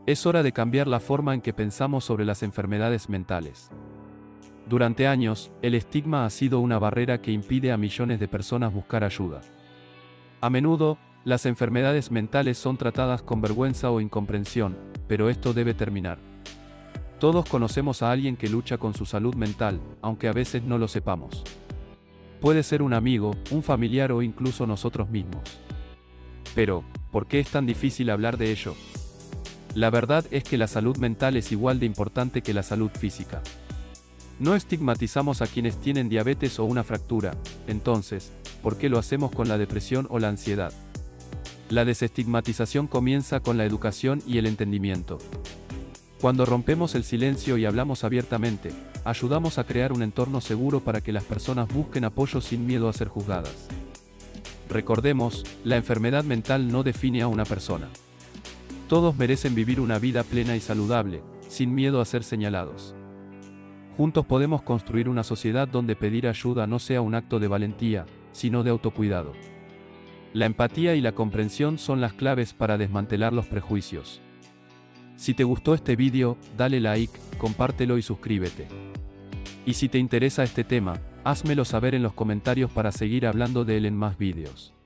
Es hora de cambiar la forma en que pensamos sobre las enfermedades mentales. Durante años, el estigma ha sido una barrera que impide a millones de personas buscar ayuda. A menudo, las enfermedades mentales son tratadas con vergüenza o incomprensión, pero esto debe terminar. Todos conocemos a alguien que lucha con su salud mental, aunque a veces no lo sepamos. Puede ser un amigo, un familiar o incluso nosotros mismos. Pero, ¿por qué es tan difícil hablar de ello? La verdad es que la salud mental es igual de importante que la salud física. No estigmatizamos a quienes tienen diabetes o una fractura, entonces, ¿por qué lo hacemos con la depresión o la ansiedad? La desestigmatización comienza con la educación y el entendimiento. Cuando rompemos el silencio y hablamos abiertamente, ayudamos a crear un entorno seguro para que las personas busquen apoyo sin miedo a ser juzgadas. Recordemos, la enfermedad mental no define a una persona. Todos merecen vivir una vida plena y saludable, sin miedo a ser señalados. Juntos podemos construir una sociedad donde pedir ayuda no sea un acto de valentía, sino de autocuidado. La empatía y la comprensión son las claves para desmantelar los prejuicios. Si te gustó este vídeo, dale like, compártelo y suscríbete. Y si te interesa este tema, házmelo saber en los comentarios para seguir hablando de él en más vídeos.